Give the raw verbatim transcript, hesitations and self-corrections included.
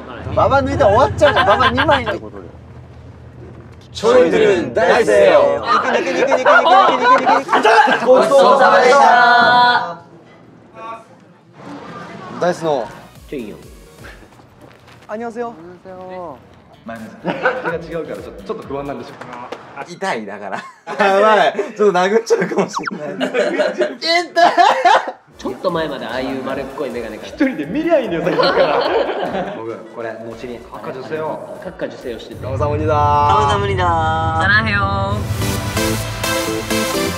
ババ抜いたら終わっちゃうじゃん。ババにまいってことで。 ちょいドゥルン大せよ。 肉肉肉肉肉肉肉肉。 ごちそうさまでした。 ダイスの。 ちょいいよ。 あにわせよ。 前の手が違うからちょっとちょっと不安なんでしょう。 痛いだから。やばい。ちょっと殴っちゃうかもしれない。痛い。 ちょっと前までああいう丸っこいメガネが一人で見りゃいいんだよさっきから僕これ後に閣下女性を閣下受精をしてて。 カムサムニだー。 カムサムニだー。サラヘヨー。